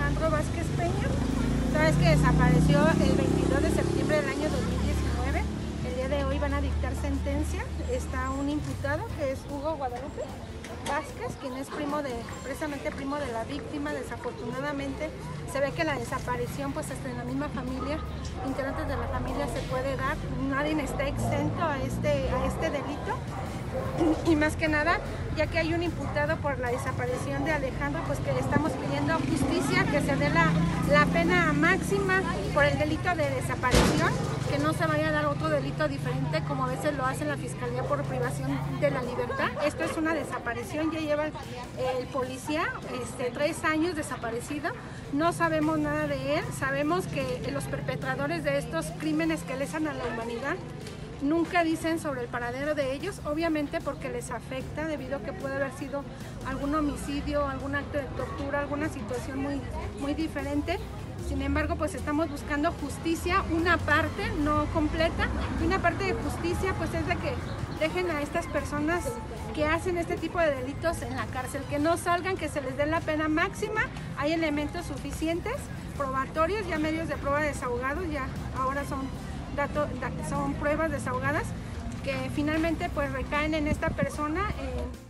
Alejandro Vázquez Peña. Sabes que desapareció el 22 de septiembre del año 2019. El día de hoy van a dictar sentencia. Está un imputado que es Hugo Guadalupe Vázquez, quien es precisamente primo de la víctima. Desafortunadamente se ve que la desaparición, pues hasta en la misma familia, integrantes de la familia se puede dar. Nadie está exento a este delito. Y más que nada, ya que hay un imputado por la desaparición de Alejandro, pues que estamos pidiendo justicia, que se dé la pena máxima por el delito de desaparición, que no se vaya a dar otro delito diferente como a veces lo hace la Fiscalía por privación de la libertad. Esto es una desaparición, ya lleva el policía 3 años desaparecido, no sabemos nada de él, sabemos que los perpetradores de estos crímenes que lesan a la humanidad nunca dicen sobre el paradero de ellos, obviamente porque les afecta debido a que puede haber sido algún homicidio, algún acto de tortura, alguna situación muy diferente. Sin embargo, pues estamos buscando justicia, una parte, no completa, y una parte de justicia pues es de que dejen a estas personas que hacen este tipo de delitos en la cárcel, que no salgan, que se les dé la pena máxima. Hay elementos suficientes, probatorios, ya medios de prueba desahogados, ya ahora son pruebas desahogadas que finalmente pues recaen en esta persona.